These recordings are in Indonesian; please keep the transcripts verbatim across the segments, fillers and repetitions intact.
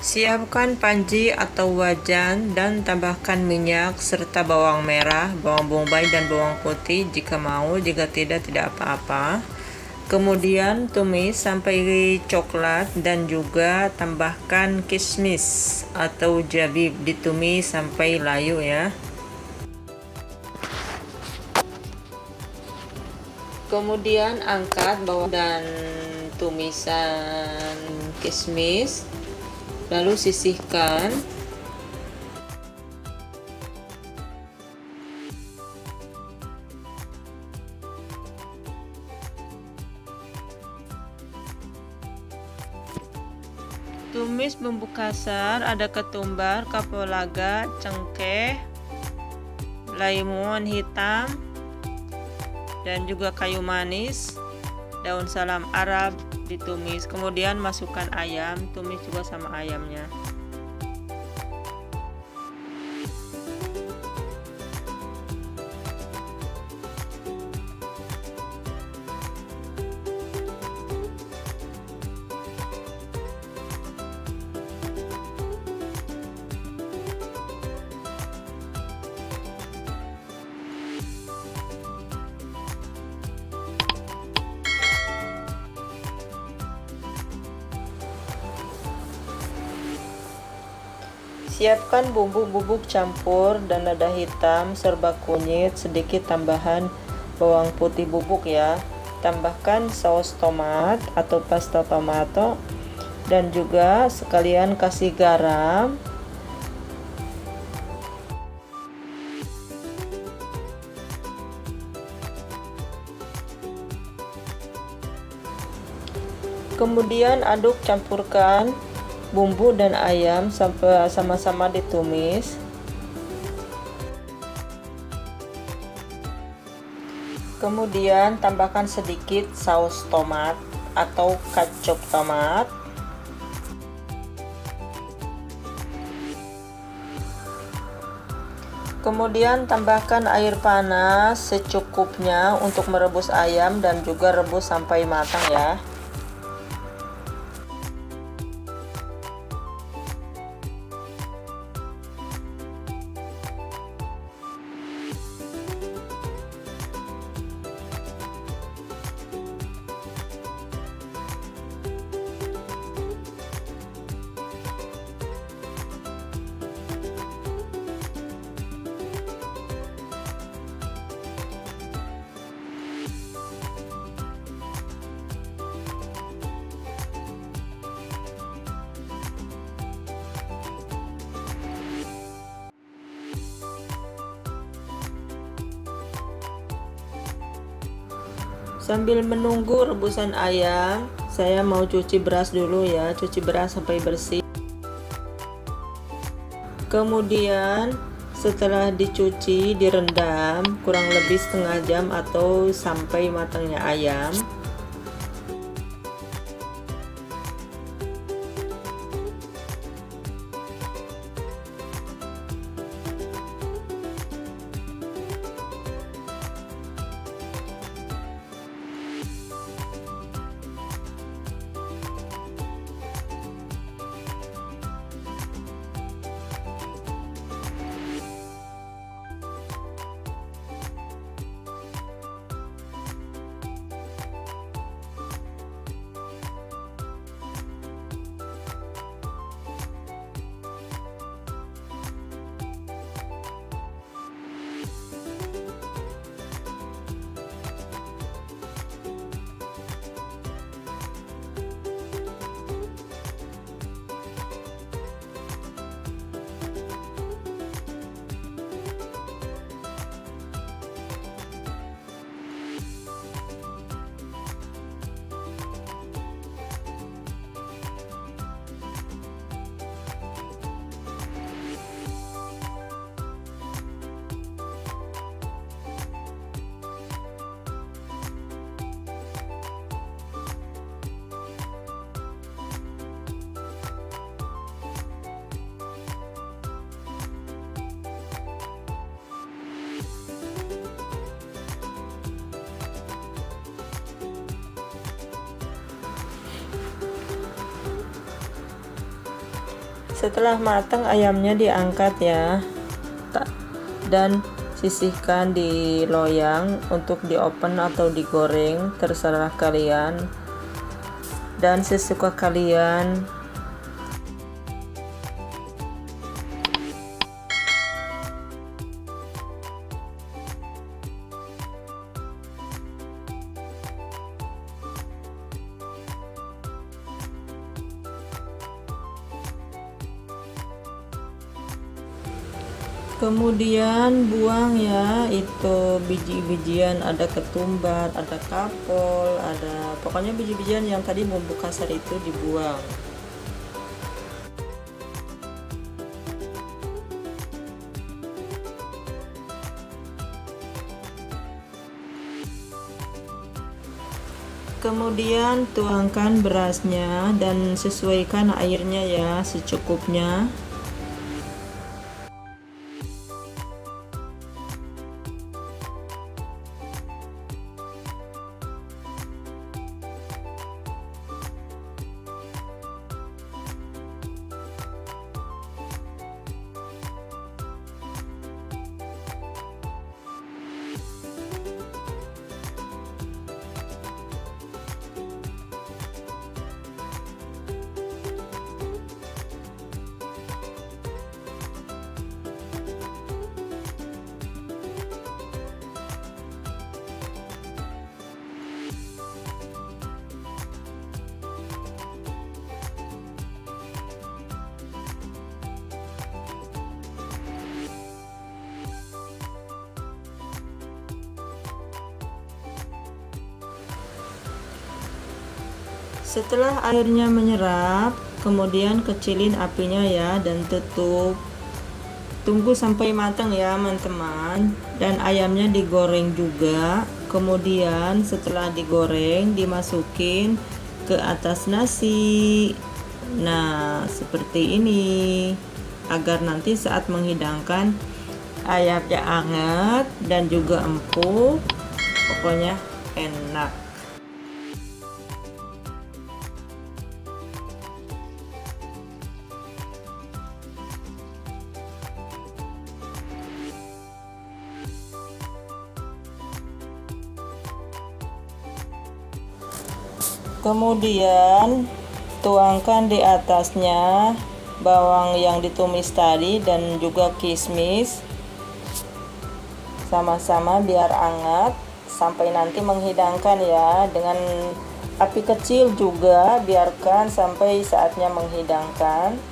Siapkan panci atau wajan dan tambahkan minyak serta bawang merah, bawang bombay dan bawang putih jika mau, jika tidak tidak apa-apa. Kemudian tumis sampai coklat dan juga tambahkan kismis atau zabib, ditumis sampai layu ya. Kemudian angkat bawang dan tumisan kismis, lalu sisihkan. Tumis bumbu kasar, ada ketumbar, kapulaga, cengkeh, lemon hitam, dan juga kayu manis, daun salam Arab ditumis. Kemudian masukkan ayam, tumis juga sama ayamnya. Siapkan bumbu bubuk campur dan lada hitam serba kunyit, sedikit tambahan bawang putih bubuk ya. Tambahkan saus tomat atau pasta tomato dan juga sekalian kasih garam. Kemudian aduk, campurkan bumbu dan ayam sampai sama-sama ditumis. Kemudian tambahkan sedikit saus tomat atau kecap tomat. Kemudian tambahkan air panas secukupnya untuk merebus ayam dan juga rebus sampai matang ya. Sambil menunggu rebusan ayam, saya mau cuci beras dulu ya, cuci beras sampai bersih. Kemudian setelah dicuci, direndam kurang lebih setengah jam atau sampai matangnya ayam. Setelah matang, ayamnya diangkat ya, dan sisihkan di loyang untuk di oven atau digoreng, terserah kalian dan sesuka kalian. Kemudian buang ya itu biji-bijian, ada ketumbar, ada kapol, ada pokoknya biji-bijian yang tadi bumbu kasar itu dibuang. Kemudian tuangkan berasnya dan sesuaikan airnya ya secukupnya. Setelah airnya menyerap, kemudian kecilin apinya ya dan tutup. Tunggu sampai matang ya teman-teman. Dan ayamnya digoreng juga. Kemudian setelah digoreng, dimasukin ke atas nasi. Nah, seperti ini. Agar nanti saat menghidangkan ayamnya hangat dan juga empuk. Pokoknya enak. Kemudian tuangkan di atasnya bawang yang ditumis tadi dan juga kismis, sama-sama biar hangat sampai nanti menghidangkan ya, dengan api kecil juga, biarkan sampai saatnya menghidangkan.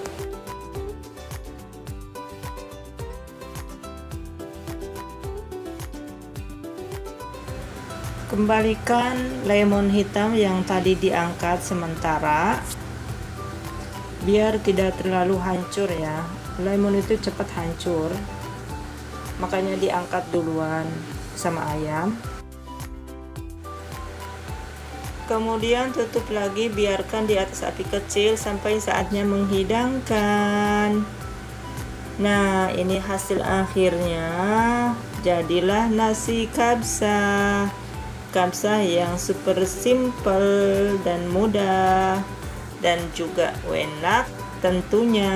Kembalikan lemon hitam yang tadi diangkat sementara biar tidak terlalu hancur ya. Lemon itu cepat hancur, makanya diangkat duluan sama ayam. Kemudian tutup lagi, biarkan di atas api kecil sampai saatnya menghidangkan. Nah, ini hasil akhirnya, jadilah nasi kabsa. Kabsa yang super simple dan mudah dan juga enak tentunya.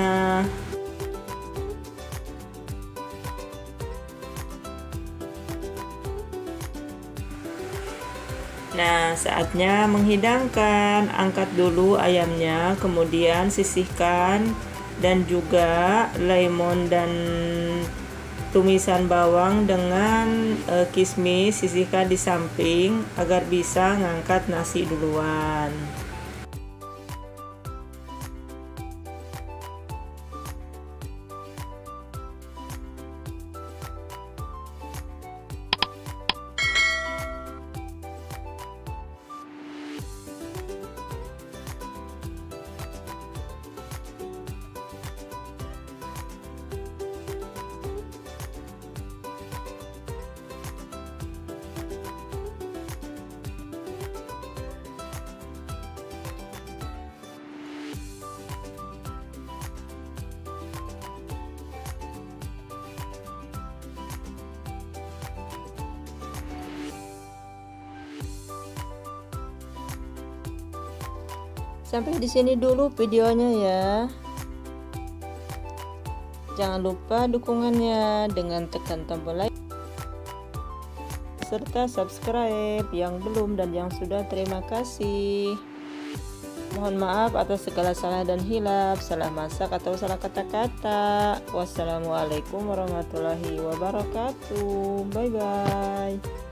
Nah, saatnya menghidangkan. Angkat dulu ayamnya, kemudian sisihkan dan juga lemon dan tumisan bawang dengan e, kismis sisihkan di samping agar bisa ngangkat nasi duluan. Sampai di sini dulu videonya ya. Jangan lupa dukungannya dengan tekan tombol like serta subscribe yang belum dan yang sudah, terima kasih. Mohon maaf atas segala salah dan hilaf, salah masak atau salah kata-kata. Wassalamualaikum warahmatullahi wabarakatuh. Bye bye.